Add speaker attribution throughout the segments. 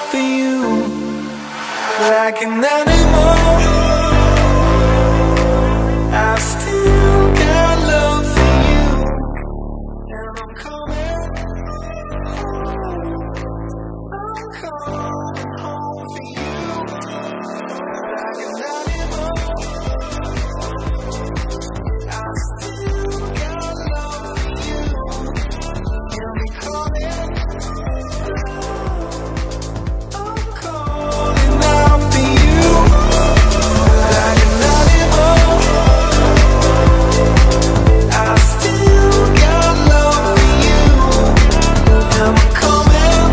Speaker 1: for you like an animal. I still got love for you, and I'm coming home for you like an animal. I still got love for you, and I'm calling out for you like an animal. I still got love for you, and I'm coming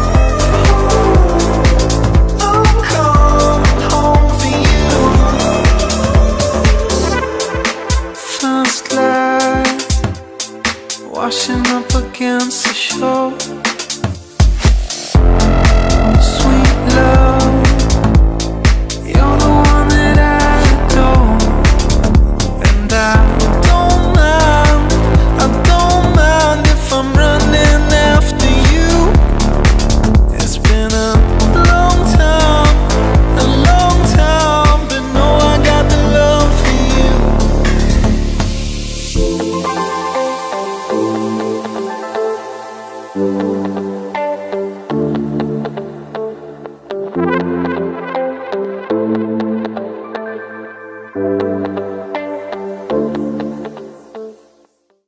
Speaker 1: home for you. First light washing up against the shore. Sweet love, you're the one that I adore. And I don't mind if I'm running after you. It's been a long time, but no, I got the love for you.